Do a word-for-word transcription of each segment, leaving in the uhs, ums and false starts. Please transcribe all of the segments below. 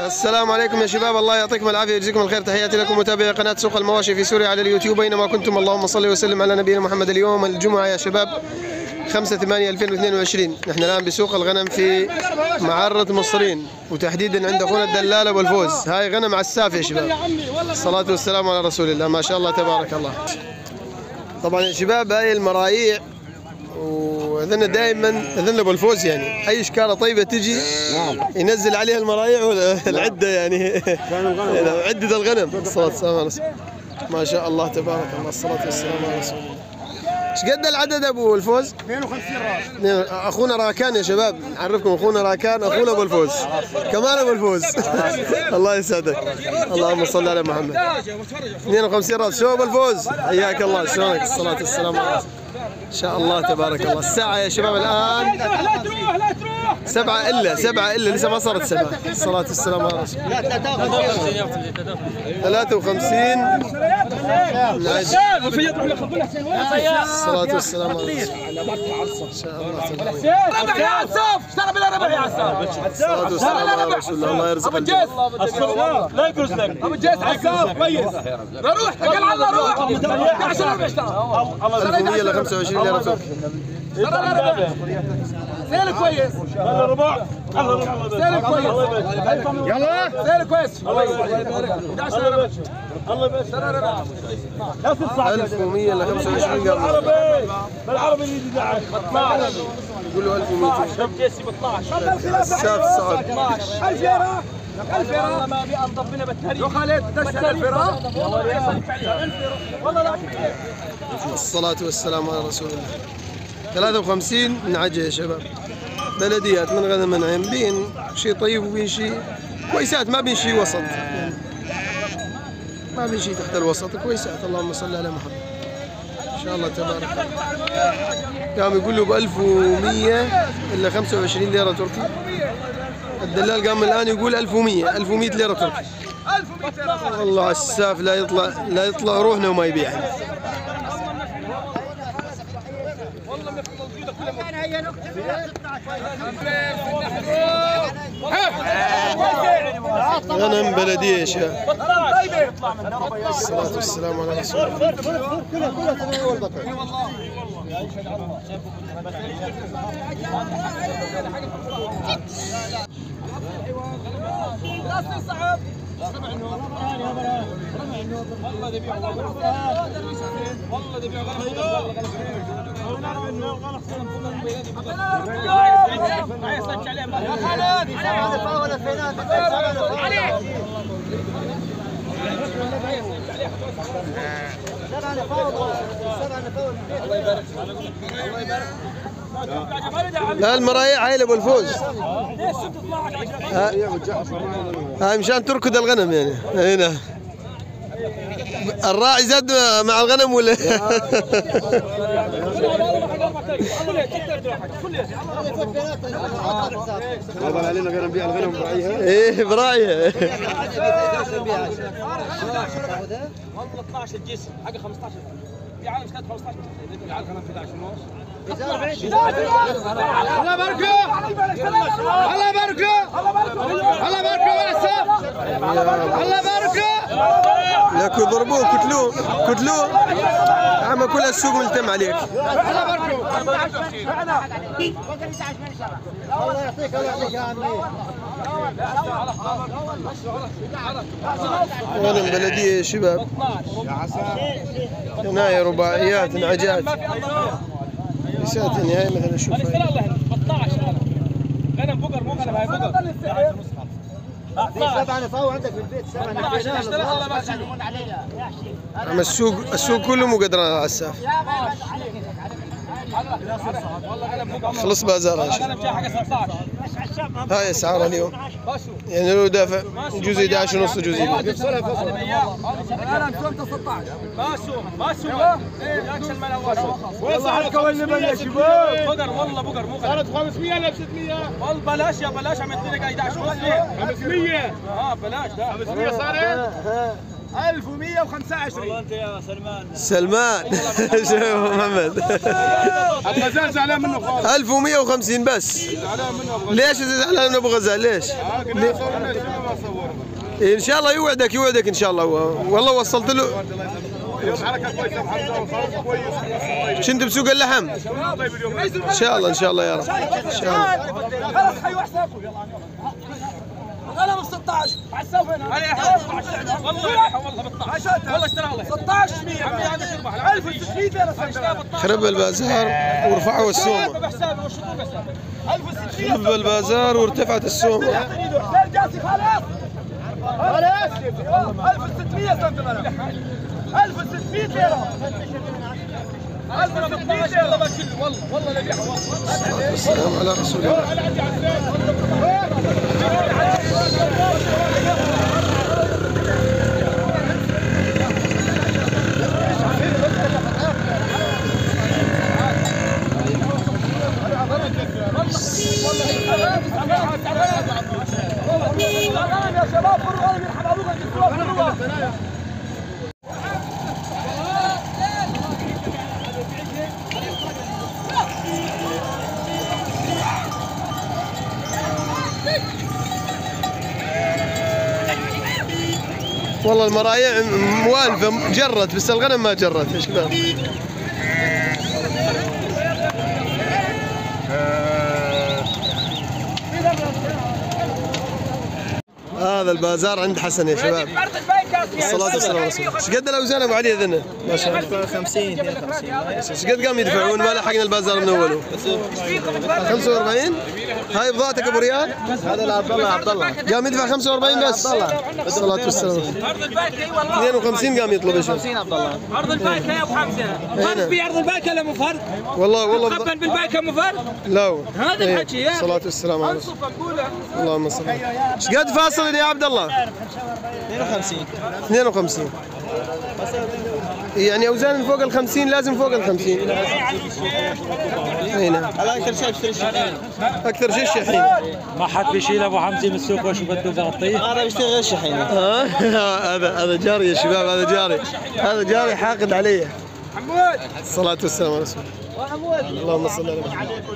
السلام عليكم يا شباب، الله يعطيكم العافيه ويجزيكم الخير. تحياتي لكم متابعي قناه سوق المواشي في سوريا على اليوتيوب اينما كنتم. اللهم صل وسلم على نبينا محمد. اليوم الجمعه يا شباب خمسة ثمانية ألفين واثنين وعشرين، نحن الان بسوق الغنم في معرة مصرين، وتحديدا عند اخونا الدلال ابو الفوز. هاي غنم عساف يا شباب، الصلاه والسلام على رسول الله، ما شاء الله تبارك الله. طبعا يا شباب هاي المرايع، واذن دائما اذن ابو الفوز يعني اي شكاره طيبه تجي ينزل عليها المرايع والعده يعني عده الغنم. الصلاه والسلام على رسول الله، ما شاء الله تبارك الله، الصلاه والسلام على رسول الله. ايش قد العدد ابو الفوز؟ اثنين وخمسين راس. اخونا راكان يا شباب، نعرفكم اخونا راكان اخونا ابو الفوز كمان ابو الفوز الله يسعدك، اللهم صل على محمد. اثنين وخمسين راس. شو ابو الفوز حياك الله، شلونك؟ الصلاه والسلام على رسول الله، ان شاء الله تبارك الله. الساعه يا شباب الان سبعة إلا سبعة إلا لسه ما صارت سبعة. الصلاة والسلام على رسول الله. ثلاثة وخمسين الصلاة والسلام على رسول الله. إن شاء الله تبارك الله. الصلاة والسلام على رسول الله. الله يرزق الجيش. لا يجوز لك. ابو الجيش عساف كويس. روح تكل على الله روح. ألف ومية إلى خمسة وعشرين ليرة تركي. سيل كويس. يلا ربع. سيل كويس. يلا سيل كويس. الله يبارك. الله يبارك. ألف ومية إلى خمسة وعشرين بالعربي بالعربي اللي يدعك. يقولوا ألف ومئتين. شوف جيسي ب اثناشر. الساف صعب. الفيرة الفيرة والله ما ابي انضف منها بالتاريخ. يا خالد تسال الفيرة والله لا. الصلاة والسلام على رسول الله. ثلاثة وخمسين نعجة يا شباب، بلديات من غنم منعم، بين شيء طيب وبين شيء كويسات، ما بين شيء وسط، ما بين شيء تحت الوسط، كويسات. اللهم صل على محمد، ان شاء الله تبارك الله. قام يقول له ب ألف ومية الا خمسة وعشرين ليرة تركي. الدلال قام الان يقول ألف ومية ألف ومية ليرة تركي. والله عساف لا يطلع لا يطلع روحنا وما يبيع. غنم بلدية يا شباب. الصلاة والسلام على رسول الله. والله ذي بيع والله ذي بيع لا المرايع هاي لابو الفوز، هاي مشان تركض الغنم يعني. هنا الراعي زاد مع الغنم ولا؟ والله علينا غير نبيع الغنم براعيها. ايه براعيها. والله اثناشر جسم حق خمسطعش. في عالم كانت خمسطعش في عالم احد عشر ونص. الله بركه الله بركه الله بركه وعساف الله بركه. لكن ضربوه كتلوه كتلوه عم كل السوق ملتم عليك. الله بركه الله يعطيك الله يعطيك يا عمي. غنم بلدية يا شباب، هنا رباعيات نعجات لسات هاي مثلا شوف اثناشر غنم بقر مو غنم هاي بقر. سبعة نفاو عندك في البيت سبعة نفاو. اما السوق السوق كله مو قدران على العساف. خلص بازار هاي اسعارها اليوم يعني لو دافع جزء أحد عشر ونص جزء ما سوم ما سوم والله حتى وين من يا شباب. بقر والله بقر مو صارت خمسمية ولا بستمية؟ والله بلاش يا بلاش عم يعطينا أحد عشر ونص ليه؟ خمسمية. اه بلاش ده خمسمية صارت؟ ألف ومئة وخمسة وعشرين. والله انت يا سلمان. سلمان شوف محمد. الغزال زعلان منه خالص. ألف ومئة وخمسين بس. زعلان منه. ليش زعلان من ابو غزال ليش؟ ان شاء الله يوعدك يوعدك ان شاء الله. والله وصلت له. كنت بسوق اللحم؟ ان شاء الله ان شاء الله يا رب ان شاء الله. خلاص حيوا حسابكم يلا. الغنم ب ستة عشر على السوق هنا. والله والله ب ستة عشر والله اشتراها ستة عشر ألف وستمئة ليرة. خرب البازار ورفعوا السومه. خرب البازار وارتفعت السومه. خلاص ألف وستمئة سنتيمتر. ألف وستمئة ليرة. ألف وستمئة ليرة. والله والله لا يبيعها والله. السلام على رسول الله. يا شباب فرغوا من حبابوكم جبتوها فرغوا. والله المرايع موالفه جرت بس الغنم ما جرت يا شباب. هذا البازار عند حسن يا شباب. الصلاة والسلام على رسول الله. ايش قد الاوزان ابو علي اذنه؟ ما شاء الله. خمسين خمسين. ايش قد قام يدفعون؟ ما لحقنا البازار من اوله. خمسة وأربعين؟ هاي بضاعتك ابو ريال؟ هذا لعبد الله عبد الله. قام يدفع خمسة وأربعين بس. الصلاة والسلام. اثنين وخمسين قام يطلب يا شباب. خمسين عبد الله. عرض الباكه يا ابو حمزه. فرق في عرض الباكه ولا مو فرق؟ والله والله خبن بالباكه مو فرق؟ لا هذا الحكي يا الصلاة والسلام على رسول الله. اللهم صل. ايش قد فاصل يا عبد الله؟ اثنين وخمسين. اثنين وخمسين. يعني اوزان فوق ال خمسين لازم فوق ال خمسين. هنا هذا اكثر شيء بيشتري الشحين. اكثر شيء الشحين. ما حد بيشيل ابو حمزه من السوق وشو بده بغطيه. هذا بيشتري غير الشحين. ها هذا هذا جاري يا شباب. هذا جاري هذا جاري حاقد علي. حمود الصلاة والسلام على رسول الله. اللهم صل على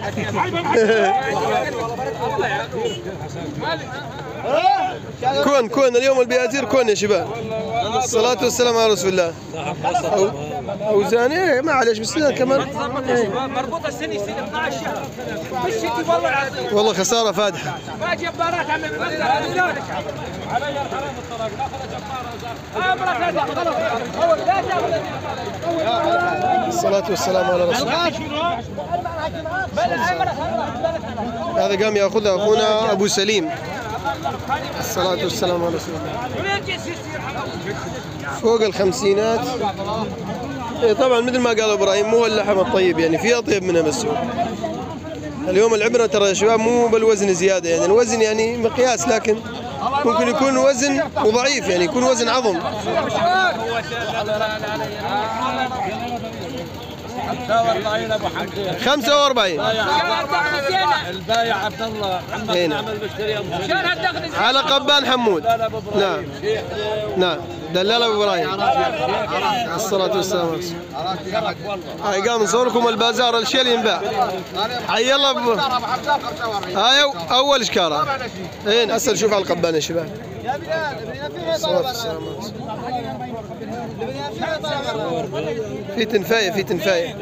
محمد. كون كون اليوم البياتير كون يا شباب. الصلاة والسلام على رسول الله. أو أوزان إيه معلش بس كمان مربوطه السنه سنه اثنعش شهر. مش والله العظيم. والله خسارة فادحة. ما جبارات عم يمثل هذا ذلك. علي الحرام الطلاق لا خرج جبار. امرك لا تاخذ اول لا تاخذ. الصلاة والسلام على رسول الله. هذا قام ياخذها اخونا ابو سليم. الصلاة والسلام على رسول الله. فوق الخمسينات. إيه طبعا مثل ما قال ابراهيم مو اللحم الطيب يعني في اطيب منها بالسوق. اليوم العبره ترى يا شباب مو بالوزن زياده يعني الوزن يعني مقياس لكن ممكن يكون وزن وضعيف يعني يكون وزن عظم. خمسة وأربعين. البايع عبد الله محمد نعمل بشتري على قبان حمود. نعم نعم دلال ابو ابراهيم. الصلاة والسلام على رسول الله. هاي قام نصوركم البازار الشيء اللي ينباع. حي الله ب... هاي اول اشكاره. هنا هسه نشوف على القبان يا شباب. الصلاة والسلام على رسول الله. في تنفايه في تنفايه.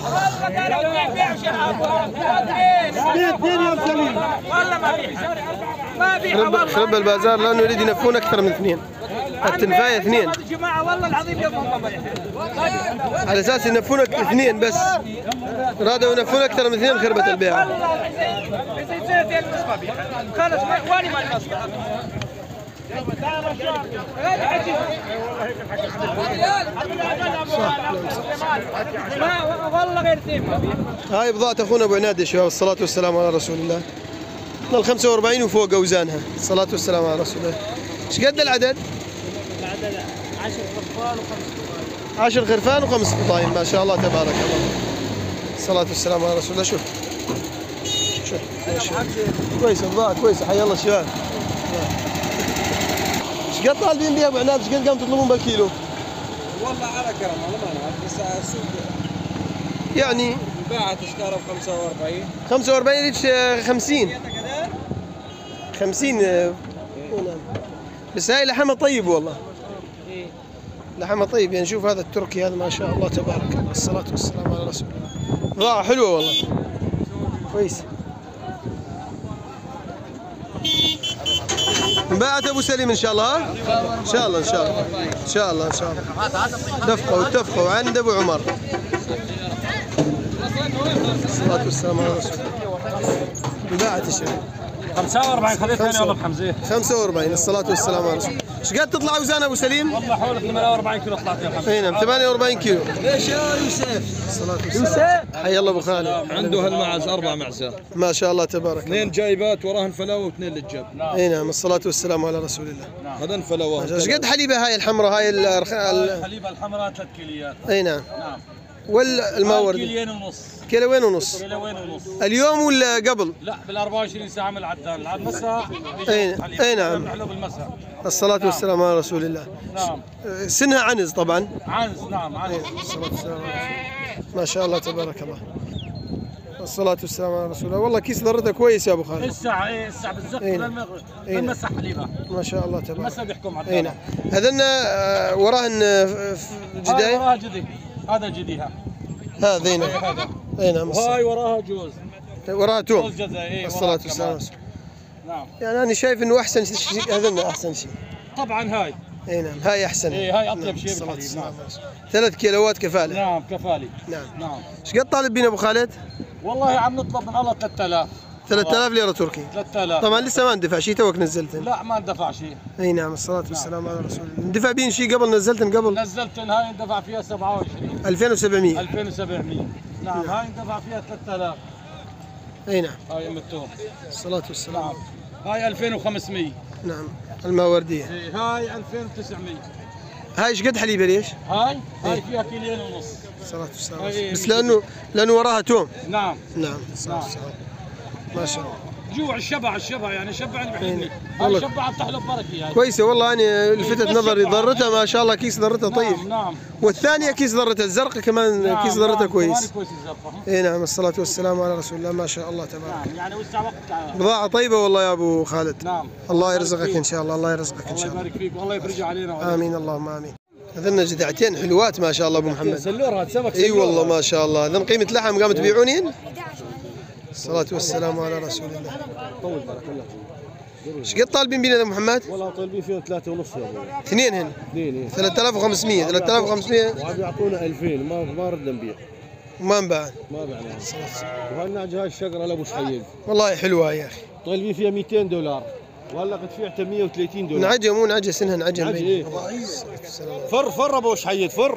خرب خرب البازار لانه يريد ينفون اكثر من اثنين. التنفايه اثنين. والله العظيم على اساس ينفون اثنين بس. رادوا ينفون اكثر من اثنين خربت البيعه. خلص واني ما والله غير تيم. هاي بضاعة اخونا ابو عناد يا شباب. الصلاة والسلام على رسول الله. من ال خمسة وأربعين وفوق اوزانها. الصلاة والسلام على رسول الله. ايش قد العدد؟ العدد عشر خرفان وخمس قطايم. عشر خرفان وخمس قطايم ما شاء الله تبارك الله. الصلاة والسلام على رسول الله. شوف شوف كويسة بضاعة كويسة. حيا الله الشباب. ايش قد طالبين بها ابو عناد؟ ايش قد قام تطلبون بالكيلو؟ والله على كرم والله ما نعرف بس السوق يعني باعت اشكاره ب خمسة وأربعين خمسة وأربعين ريتش خمسين خمسين. بس هاي لحمها طيب والله، لحمها طيب. يعني شوف هذا التركي هذا ما شاء الله تبارك الله، الصلاة والسلام على رسول الله. بضاعة حلوة والله كويس. انباعت ابو سليم ان شاء الله. ان شاء الله ان شاء الله ان شاء الله ان شاء الله. اتفقوا اتفقوا عند ابو عمر. الصلاة والسلام على رسول الله. انباعت يا شباب خمسة وأربعين خذيتها انا والله بحمزه. خمسة وأربعين. الصلاة والسلام على رسول الله. ايش قد تطلع اوزان ابو سليم؟ والله حول ثمانية وأربعين كيلو طلعت يا حمزه. اي نعم ثمانية وأربعين كيلو. ليش يا يوسف؟ الصلاة والسلام. حي الله ابو خالد. عنده هالمعز اربع معزات، ما شاء الله تبارك الله. اثنين جايبات وراهن فلاوه واثنين للجب. اي نعم الصلاة والسلام على رسول الله. هذا فلاوه. ايش قد حليبة هاي الحمراء هاي الأرخ... ال... الحليبه الحمراء ثلاث كيليات. اي نعم. نعم. والماوردي كيلين ونص. كيلوين ونص. كيلوين ونص. اليوم ولا قبل؟ لا بال أربعة وعشرين ساعة من العدان، العدان مساء. اي اي نعم. نحلو بالمساء. الصلاة والسلام على رسول الله. نعم. سنها عنز طبعا. عنز نعم عنز. الصلاة والسلام على رسول الله. ما شاء الله تبارك الله. الصلاة والسلام على رسول الله. والله كيس ذرته كويس يا ابو خالد. الساعة ايه الساعة بالزق إيه. للمغرب. إيه. المساء حليبها. ما شاء الله تبارك. المساء بيحكم على اي نعم. هذن آه، وراهن آه، هاي جداي. وراها جدي. هذا جديها. هذين. هذا. اي نعم. وهاي وراها جوز. وراها توم. جوز جزاء ايه. الصلاة وراها والسلام على كمان. رسول الله. نعم. يعني انا شايف انه احسن شيء هذن احسن شيء. طبعا هاي. اي نعم هاي احسن. ايه هاي اطيب نعم. شيء الصلاة بالحليب. والسلام نعم. على رسول الله. ثلاث كيلوات كفالة. نعم كفالي. نعم. نعم. ايش قد طالب بينا ابو خالد؟ والله عم نطلب من الله ثلاثة آلاف. ثلاثة آلاف ليرة تركي. ثلاثة آلاف. طبعا لسه ما اندفع شيء توك نزلتن. لا ما اندفع شيء. اي نعم الصلاة والسلام على رسول الله. اندفع بين شيء قبل نزلتن قبل؟ نزلت هاي اندفع فيها سبعة وعشرين. ألفين وسبعمية. ألفين وسبعمية. نعم هاي اندفع فيها ثلاثة آلاف. اي نعم. هاي ام التوم. الصلاة والسلام. نعم. هاي ألفين وخمسمية. نعم الماوردية. إيه هاي ألفين وتسعمية. هاي ايش قد حليبة ليش؟ هاي هاي فيها كيلين ونص. الصلاة والسلام. هاي بس لانه لانه وراها توم. نعم. نعم الصلاة والسلام. ما شاء الله. جوع الشبع الشبع يعني شبعني بحبني. والله. هاي شبع بتحلب بركي هاي. كويسة والله أنا لفتت نظري ذرتها ما شاء الله كيس ذرتها طيب. نعم نعم. والثانية كيس ذرتها الزرقاء كمان نعم كيس ذرتها نعم. كويس. كمان كويس الزرقاء. اي نعم الصلاة والسلام على رسول الله. ما شاء الله تبارك. نعم يعني وسع وقت. بضاعة طيبة والله يا ابو خالد. نعم. الله يرزقك ان شاء الله. الله يرزقك ان الله شاء الله. يبارك فيك والله يفرج علينا وعليك. امين اللهم امين. هذن جذعتين حلوات ما شاء الله ابو محمد. سلور هذا سمك. اي والله ما شاء الله. هذن قيمة لحم قاموا تبيعونين؟ الصلاة والسلام على رسول الله. طول بارك الله ايش قد طالبين بينا يا ابو محمد؟ والله طالبين فيهم ثلاثة ونص يا ابوي. اثنين هن. اثنين ايه. ثلاثة آلاف وخمسمية. ثلاثة آلاف وخمسمية. وعم يعطونا ألفين ما ما ردنا نبيع. وما انباع. ما بعناها. وهالنعجة هاي الشقرة لابو شحيد. والله حلوة يا اخي. طالبين فيها مئتين دولار. وهلا قد فيعتها مئة وثلاثين دولار. نعجة مو نعجة سنها نعجة. نعجة ايه. فر فر ابو شحيد فر.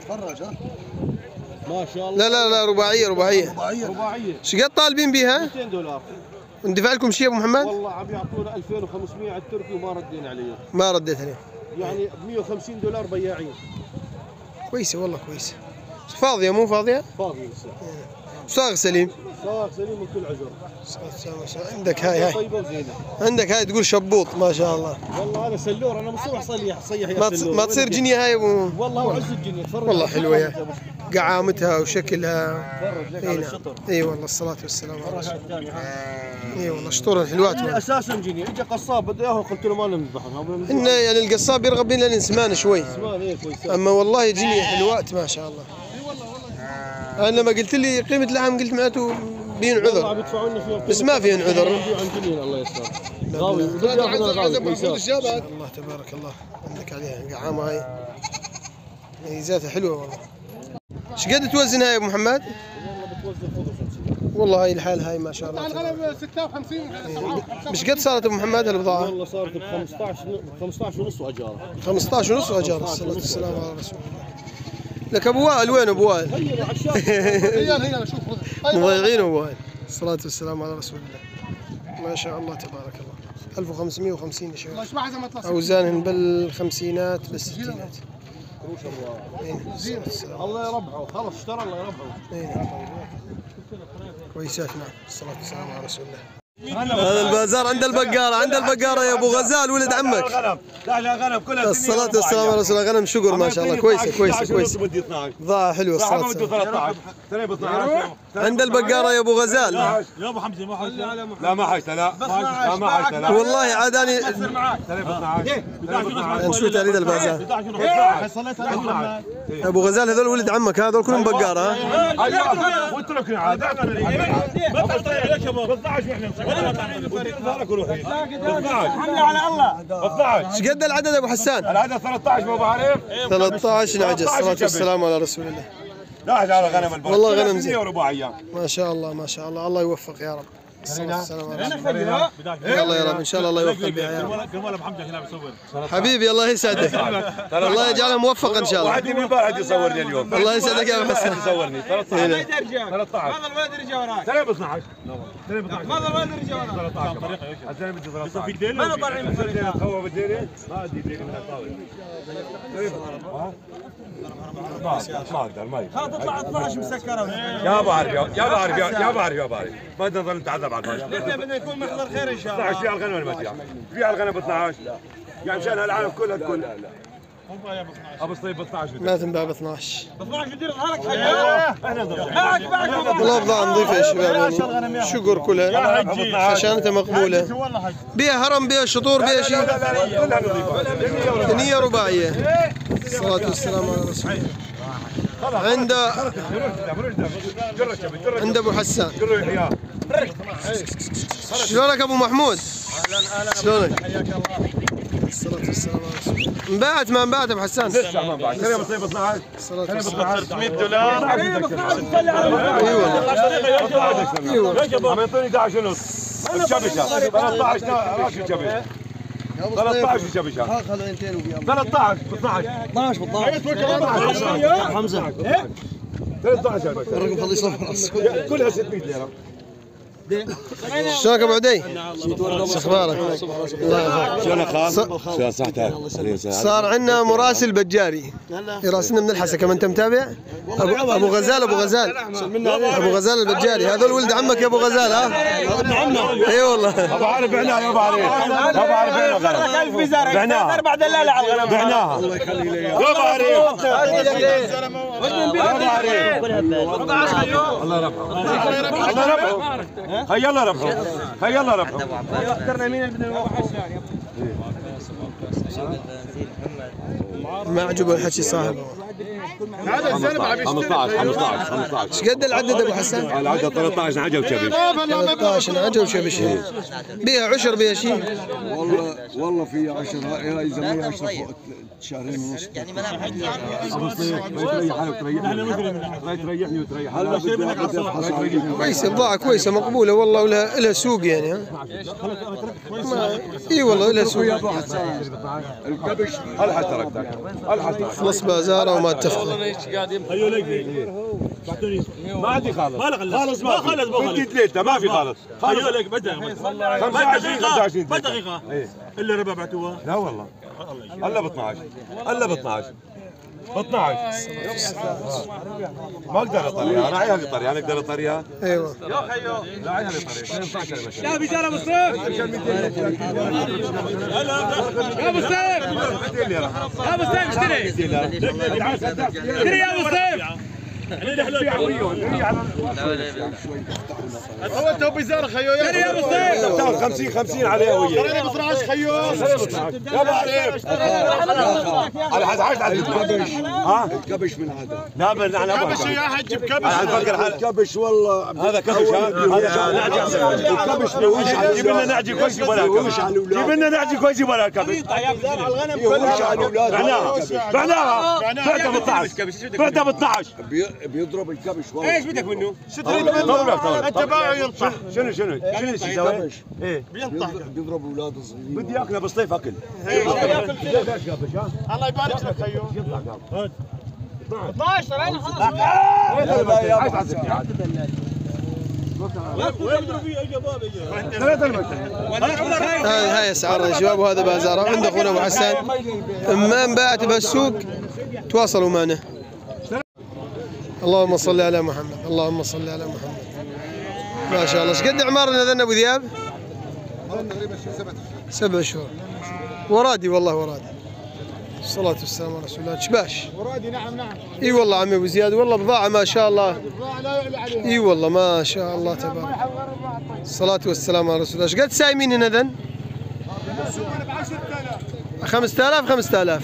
ما شاء الله. لا لا لا رباعية رباعية. رباعية. ايش قد طالبين بيها؟ مئتين دولار. ندفع لكم شيء ابو محمد؟ والله عم يعطونا ألفين وخمسمية على التركي وما ردينا عليه. ما رديت عليه. يعني مئة وخمسين دولار بياعين. كويسة والله كويسة. فاضية مو فاضية؟ فاضي لسه. صاغ سليم. صاغ سليم من كل عجر. عندك هاي هاي. طيبة وزينة. عندك هاي تقول شبوط ما شاء الله. والله انا سلور انا مصوح صيح صيح يا ما تص... سلور. ما تصير جنيه هاي ابو. والله وعز الجنيه تفرج. والله حلوة يا قعامتها وشكلها. تفرج لك اي على نعم. الشطر. اي والله الصلاة والسلام على رسول الثاني الله. اي والله شطور حلوات. يعني اساسا جنيه اجى قصاب بده اياهم قلت له ما نذبحهم. انه يعني القصاب يرغب بين الانسمان شوي. اسمان ايه كويس. اما والله جنيه حلوات ما شاء الله. انا لما قلت لي قيمة لحم قلت معناته بين والله عذر. بيدفعوا لنا فيهم. بس ما فيهن عذر. عن جنين الله يستر. غاوي بده ياخذ غاوي كويسات. الله تبارك الله. عندك عليها قعامة هاي. ميزاتها حلوة والله. ايش قد توزن هاي يا ابو محمد؟ والله بتوزن فوق خمسين. والله هاي الحال هاي ما شاء الله. الغلب ستة وخمسين. مش قد صارت ابو محمد هالبضاعة؟ والله صارت ب خمسطعش خمسطعش ونص واجاره. خمسطعش ونص اجار. الصلاة والسلام على رسول الله. لك ابو وائل وين ابو وائل؟ هي عشان هي هي شوف مضيعين ابو وائل. الصلاة والسلام على رسول الله. ما شاء الله تبارك الله. ألف وخمسمية وخمسين يا شباب. مش زي ما طلع. اوزانهن بالخمسينات بالستينات. الله يربحه خلص اشترى الله يربحه. كويسات نعم. الصلاة والسلام على رسول الله. هذا البازار عند البقارة، عند البقارة يا ابو غزال ولد عمك. لا لا غنم كلها الصلاة والسلام على رسول الله. غنم شقر ما شاء الله، كويسة كويسة كويسة. ضاعة حلوة الصلاة والسلام. عند البقارة يا ابو غزال. يا ابو حمزة ما حيت لا ما حيت لا لا ما حيت لا والله عاداني نشوف تاريخ البازار. ابو غزال هذول ولد عمك، هذول كلهم بقارة. ها واتركني عاد حمله على الله. ايش قد العدد ابو حسان؟ العدد ثلاثة عشر ما بعرف. ثلاثة عشر نعجة. الصلاة والسلام على رسول الله. لا على غنم البلد والله غنم زين وربع ايام. ما شاء الله ما شاء الله. الله يوفق يا رب. الصلاة والسلام على رسول الله. يلا يا رب ان شاء الله الله يوفق بها يا رب. حبيبي الله يسعدك، الله يجعله موفق ان شاء الله. وعدي من بعد يصورني اليوم. الله يسعدك يا ابو حسن. يصورني ثلاثة عشر ثلاثة عشر. هذا الولد رجع وراك. ثلاثة اثني عشر هذا الولد رجع وراك. ثلاثة عشر. عشان بدي ثلاثة عشر. ما انا طالعين من الديره. هو بالديره؟ ما ادري ديره من الطاوله. ما اقدر ما ها تطلع اثني عشر مسكره. يا بعرف يا بعرف يا بعرف يا بعرف ما بدنا نضل نتعذب على الفاضي. احنا بدنا يكون محضر خير ان شاء الله. اثني عشر فيها الغنم ولا ما فيها؟ فيها الغنم ب اثني عشر يعني مشان هالعالم كلها تكون ابو صيب ب اثني عشر ما تنباع ب اثني عشر. اثني عشر دير ظهرك حياه. احنا نضل معك معك والله بضاعة نظيفة يا شباب، شقر كلها، خشانتها مقبولة، بيها هرم بيها شطور بيها شيء، كلها نظيفه ثنية رباعية. الصلاة والسلام على رسول الله. عند عند ابو حسان. شلونك ابو محمود؟ شلونك؟ الصلاة والسلام على رسول الله. انباعت ما انباعت ابو حسان؟ لسه ما انباعت. كريم مصيب اثني عشر. الصلاة والسلام. مئة دولار. اي والله. عم يعطوني احد عشر ونص. الشبكه ثلاثة عشر راس الشبكه. ثلاثة عشر الشبكه. خذ عينتين وبيض. ثلاثة عشر ب اثني عشر. اثني عشر بالطاعة. حمزة. ثلاثة عشر الرقم فضي صفر. كلها ستمئة ليرة. شلونك ابو عدي؟ شو اخبارك؟ شلونك خال؟ شلون صحتك؟ صار عندنا مراسل بجاري يراسلنا من الحسا، كمان انت متابع؟ ابو ابو غزال ابو غزال ابو غزال البجاري، هذول ولد عمك يا ابو غزال. ها؟ ابن عمنا. اي والله. ابو عارف بعناها يا ابو عارف. ابو عارف بعناها غنم. ألف بزارة. بعناها. اربع دلاله على الغنم. بعناها. الله يخلي لي اياها. يا ابو عارف. يا ابو عارف. الله يربحه. الله يربحه. خي الله ربحه. خي الله ربحه. اخترنا مين اللي بدنا نوقف؟ ما عجبه الحكي صاحبه. هذا الزلمه عم يشتري خمسة عشر خمسة عشر. ايش قد العدد ابو حسن؟ العدد ثلاثة عشر نعجه وشبش. ثلاثة عشر نعجه وشبش. بيها عشر بيها شيء. والله والله في عشر هاي زمان عشر فوق شهرين ونص. يعني ما ابو صيف تريح وتريحني تريحني وتريح هلا كويسه بضاعه كويسه مقبوله والله، ولها لها سوق يعني. ها اي والله لها سوق. الكبش الحد تركتك الحد خلص بازاره وما اتفق. ما عندي خالص خالص ما خلص بدي ثلاثه ما في خالص. خلوا لك بدها خمسة وعشرين خمسة وعشرين دقيقه الا ربع بعتوها. لا والله الا ب اثني عشر الا ب اثني عشر ب اثني عشر. ما اقدر اطريها انا عيالي طريها انا اقدر اطريها. ايوه يا خيو لا عيالي طريها. يا بزاره ابو سيف. يا ابو سيف. يا ابو سيف اشتري اشتري يا ابو سيف. هو انت بزار خيو يا ابو سيف. خمسين خمسين عليها وياه. انا ب اثني عشر خيو. يا بعرف على حد عايز على الكبش. ها الكبش من عدن. لا بل انا كبش يا حج بكبش. انا بفكر الكبش والله هذا كبش. هذا نعجي. الكبش بوش على جيب لنا نعجي كويس يبغى كبش. جيب لنا نعجي كويس يبغى كبش. الغنم كلها على الاولاد. بعناها بعناها بعتها ب اثني عشر بعتها ب اثني عشر. بيضرب الكبش والله. ايش بدك منه؟ انت باعه ينطح. شنو شنو شنو يسوي؟ ايه بينطح بيضرب اولاد صغيرين. بدي اكله بالصيف اكل. الله يبارك لك خيو. اثني عشر انا خلاص. هاي هاي اسعارها يا شباب، وهذا بازار عند اخونا ابو حسان. ما انباعت بهالسوق تواصلوا معنا. اللهم صل على محمد، اللهم صل على محمد. ما شاء الله. ايش قد عمارنا ذا ابو ذياب؟ سبع شهور. ورادي والله ورادي. الصلاة والسلام على رسول الله. شباش. ورادي نعم نعم. اي والله عمي ابو زياد والله بضاعة ما شاء الله. البضاعة لا يعلى عليها. اي والله ما شاء الله تبارك. الصلاة والسلام على رسول الله. ايش قد سايمين هنا ذن؟ خمسة آلاف خمسة آلاف.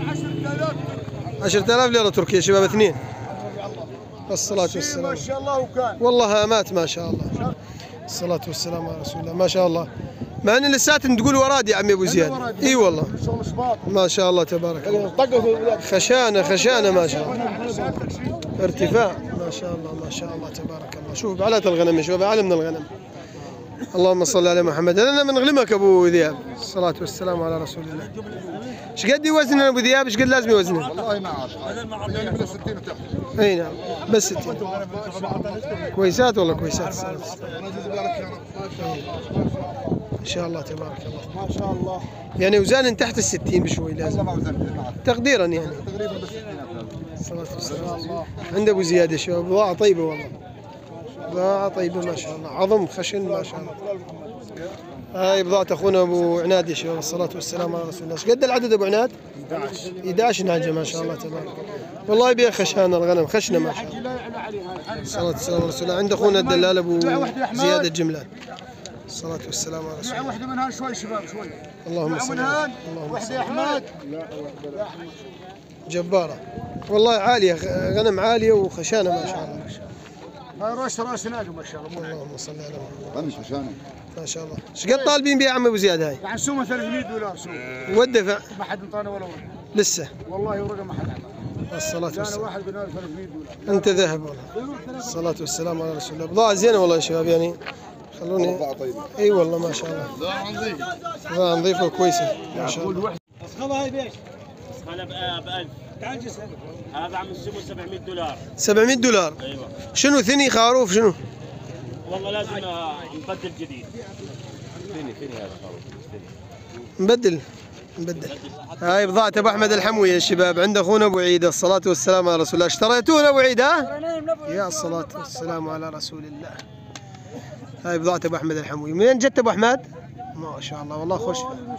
عشرة آلاف ليرة تركية شباب اثنين. الصلاة والسلام. ما شاء الله وكان. والله هامات ما شاء الله. الصلاة والسلام على رسول الله ما شاء الله. مع ان لساتن تقول ورادي يا عمي ابو زياد. اي والله. ما شاء الله تبارك الله. خشانة خشانة ما شاء الله. ارتفاع ما شاء الله ما شاء الله تبارك الله. شوف بعلات الغنم يا شباب اعلى من الغنم. اللهم صل على محمد. انا من غلمك ابو ذياب. الصلاة والسلام على رسول الله. ايش قد يوزن ابو ذياب؟ ايش قد لازم يوزنه؟ والله ما اعرف. يعني من ستين وتحت. اي نعم بس ستين. كويسات والله كويسات. ان شاء الله تبارك الله. ما شاء الله. يعني وزان تحت الستين بشوي لازم. تقديرا يعني. تقريبا بالستين. الصلاة والسلام. عند ابو زياد يا شباب بضاعة طيبة والله. بضاعة طيبة ما شاء الله. عظم خشن ما شاء الله. هاي بضاعة اخونا ابو عناد يا شباب. الصلاة والسلام على رسول الله. ايش قد العدد ابو عناد؟ احد عشر. احد عشر نعجة ما شاء الله تبارك. والله يبيع خشانة الغنم خشنة ما شاء الله. الصلاة والسلام على رسول الله. عند اخونا الدلال ابو زياد الجملان. الصلاة والسلام على رسول الله. واحدة منها شوي شباب شوي. اللهم صل على اللهم واحدة يا احمد. جبارة والله عالية غنم عالية وخشانة ما شاء الله. هاي راس راس ناقة ما شاء الله. اللهم صل على محمد. غنم خشانة. ما شاء الله. ايش قد طالبين بها يا عم ابو زياد هاي؟ يعني سومة ثلاثمية دولار سومة. والدفع؟ ما حد انطانا ولا ورقة. لسه. والله ورقة ما حد عطانا. الصلاة انا والسلام. واحد بنال ثلاثمية دولار. انت ذهب والله. الصلاة والسلام على رسول الله. بضاعة زينة والله يا شباب يعني خلوني. بضاعة طيبة. اي والله ما شاء الله. بضاعة نظيفة. بضاعة نظيفة وكويسة ما شاء الله. خذها هاي بيش؟ انا ب ألف. تعال جلس هذا عم السمو سبعمية دولار. سبعمية دولار. ايوه. شنو ثني خروف شنو؟ والله لازم نبدل جديد. ثني ثني هذا خروف. نبدل نبدل. هاي بضاعة ابو احمد الحموي يا شباب عند اخونا ابو عيد. الصلاة والسلام على رسول الله. اشتريتونا ابو عيد ها؟ يا الصلاة والسلام على رسول الله. هاي بضاعة ابو احمد الحموي. منين جت ابو احمد؟ ما شاء الله والله خوش.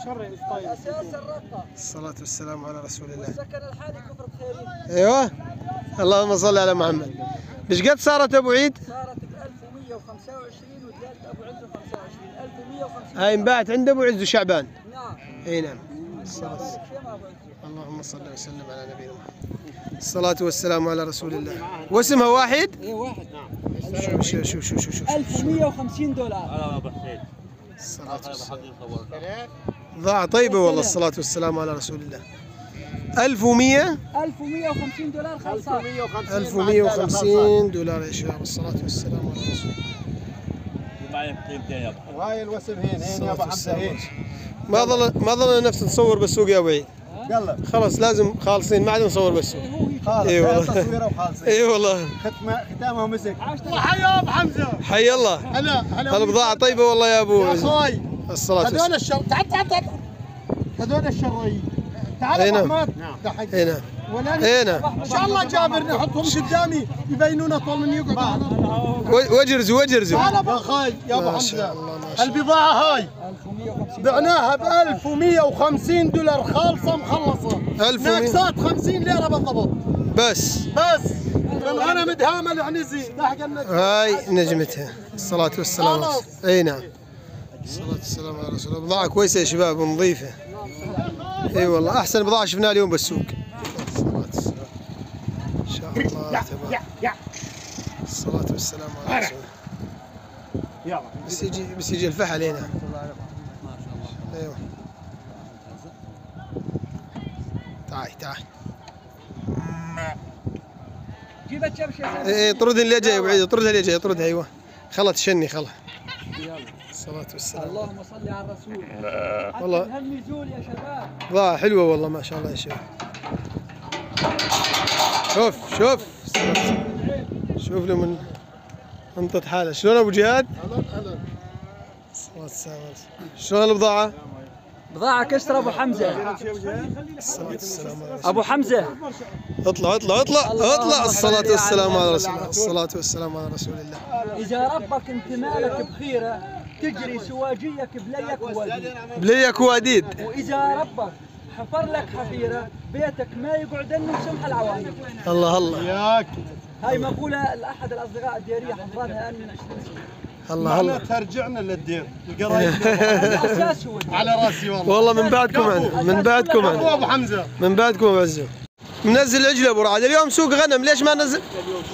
الصلاة والسلام على رسول الله. ايوه اللهم صل على محمد. ايش قد صارت ابو عيد؟ صارت ب ألف ومئة وخمسة وعشرين وزيادة ابو عز خمسة وعشرين ألف ومئة وخمسين. هاي انباعت عند ابو عز وشعبان. نعم. اي نعم. الصلاة اللهم صل وسلم على نبينا محمد. الصلاة والسلام على رسول الله. واسمها واحد؟ اي واحد. شوف شوف شوف شوف شوف. ألف ومئة وخمسين دولار. اه بحيت. الصلاة والسلام. بضاعة طيبة والله. الصلاة والسلام على رسول الله. ألف ومئة ألف ومئة وخمسين دولار خلصان. ألف ومئة وخمسين دولار يا شباب. الصلاة والسلام على رسول الله. معي قيمتين يا ابو. وهاي الوسم هين هين يا ابو حمزة هين. ما ظل ما ظل نفس نصور بالسوق يا ابو عيد. قلب. خلاص لازم خالصين ما عاد نصور بالسوق. خالص. اي والله. تصويره وخالصين. اي والله. ختمه ختامه مسك. حيا ابو حمزة. حي الله. هلا هلا. البضاعة طيبة والله يا ابو. يا اخوي. الصلاة هذول والسلام. الشر تعال تعال تعال. هذول الشرايين. تعال يا ابو احمد. نعم. اي نعم. ولا اي نعم. ان شاء الله جابر نحطهم قدامي يبينونا طول من يقعد. وجرزوا وجرزوا. تعال ابو اخوي يا ابو ما شاء حمزة. الله ما شاء الله. البضاعة هاي ألف ومئة وخمسين. بعناها ب ألف ومئة وخمسين دولار خالصة مخلصة. ألف ومئة. ناقصات خمسين ليرة بالضبط. بس بس الغنم دهامة العنزي لحق النجم. هاي نجمتها. الصلاة والسلام. خلاص. اي نعم. الصلاة والسلام على رسول الله. بضاعة كويسة يا شباب ونظيفة. اي والله احسن بضاعة شفناها اليوم بالسوق. الصلاة والسلام. ان شاء الله تبارك. الصلاة والسلام على رسول الله. بس يجي بس يجي الفحل هنا. ايوه. تعال تعال. جيب الشبشة. اي طردها اللي جاي وعيد طردها اللي جاي طردها ايوه. خلها تشني خلها. الصلاة والسلام. اللهم صل على الرسول. والله. هم يزول يا شباب. بضاعة حلوة والله ما شاء الله يا شباب. شوف شوف شوف له من انطت حاله. شلون ابو جهاد؟ الصلاة والسلام. شلون البضاعة؟ بضاعة كسرة ابو حمزة. الصلاة والسلام على رسول ابو حمزة. اطلع اطلع اطلع اطلع. الصلاة والسلام على رسول الله. الصلاة والسلام على رسول الله. إذا ربك أنت مالك بخيرة تجري سواجيك بليك ووديد. بليك ووديد. واذا ربك حفر لك حفيره بيتك ما يقعد انه سمح العوامل. الله الله. ياك. هاي مقوله لاحد الاصدقاء الديريه حفرها من عشرين سنه. الله الله. معناتها رجعنا للدير القرايب. الاساس هو على راسي والله. والله من بعدكم عنا، من بعدكم عنا. ابو حمزه. من بعدكم ابو عزه. منزل عجله ابو رعد، اليوم سوق غنم، ليش ما نزل؟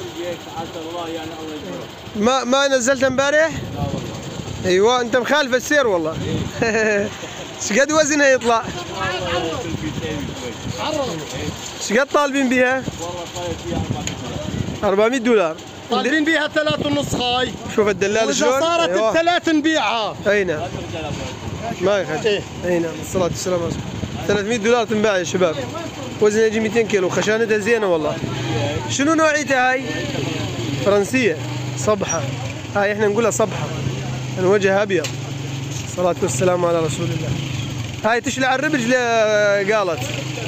ما ما نزلت امبارح؟ لا والله. ايوه انت مخالف السير والله. ايش قد وزنها يطلع؟ ايش قد طالبين بها؟ والله طالب فيها أربعمية دولار. طالبين بيها ثلاث ونص هاي. شوف الدلال شلون؟ واذا صارت أيوة. الثلاث نبيعها. اي نعم. ما يخالف. اي نعم، الصلاة والسلام على ثلاثمية دولار تنباع يا شباب. وزنها يجي مئتين كيلو، خشانتها زينة والله. شنو نوعيتها هاي؟ فرنسية، صبحة. هاي احنا نقولها صبحة. من وجه ابيض. الصلاة والسلام على رسول الله. هاي تشلع الربج قالت.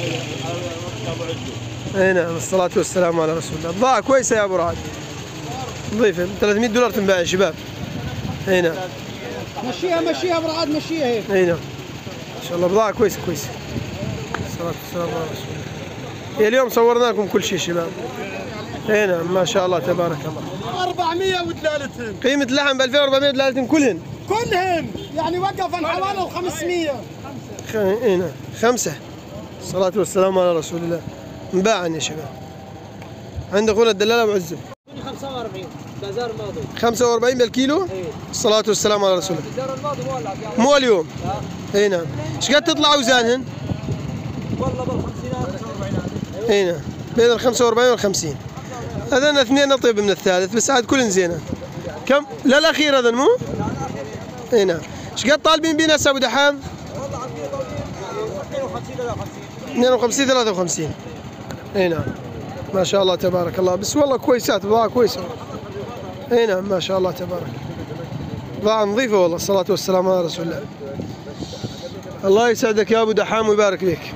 اي نعم، الصلاة والسلام على رسول الله. بضاعة كويسة يا ابو رعد. نظيفة، ثلاثمية دولار تنباع يا شباب. اي نعم. مشيها مشيها ابو رعد مشيها هيك. اي نعم. ما شاء الله بضاعة كويسة كويسة. الصلاة والسلام على رسول الله. اليوم صورنا لكم كل شيء شباب. اي نعم، ما شاء الله تبارك الله. أربعمية ودلالتهم. قيمة اللحم ب ألفين وأربعمية دولار كلهن. كلهم يعني وقفا حوالي خمسمية. خ... اي نعم، خمسة. الصلاة والسلام على رسول الله. انباعا يا شباب. عند اخونا الدلال ابو عزة. خمسة وأربعين بازار الماضي. خمسة وأربعين بالكيلو؟ ايه. الصلاة والسلام على رسول الله. البازار الماضي مولع يعني. مو اليوم؟ لا. اي نعم. ايش قد تطلع اوزانهن؟ والله بالخمسينات خمسة وأربعين. اي نعم، بين ال خمسة وأربعين وال خمسين. هذا اثنين اطيب من الثالث بس عاد كلن زينه. كم؟ لا الاخير هذا مو؟ اي نعم. ايش قد طالبين بينا هسه ابو دحام؟ والله عطيه اثنين وخمسين ثلاثة وخمسين. اثنين وخمسين ثلاثة وخمسين. اي نعم. ما شاء الله تبارك الله، بس والله كويسات، بضاعة كويسة. اي نعم، ما شاء الله تبارك. بضاعة نظيفة والله، الصلاة والسلام على رسول الله. الله يسعدك يا ابو دحام ويبارك فيك.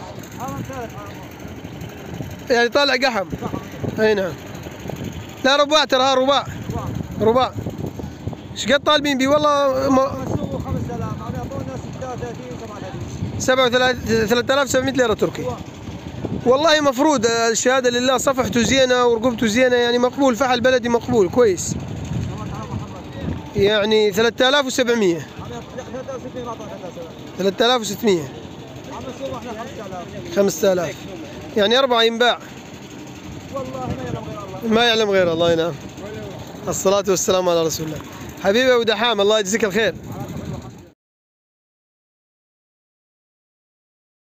يعني طالع قحم. اي نعم. لا رباع، ترى ها رباع. رباع. ايش قد طالبين بي والله؟ سبعة وثلاثين ثلاثة آلاف وسبعمية ليرة تركي. والله مفروض الشهادة لله، صفحته زينة ورقبته زينة، يعني مقبول، فحل بلدي مقبول كويس. يعني ثلاثة آلاف وسبعمية. ثلاثة آلاف وستمية. خمسة آلاف. يعني أربعة ينباع. ما يعلم غير الله. نعم. الصلاة والسلام على رسول الله. حبيبي أبو دحام الله يجزيك الخير.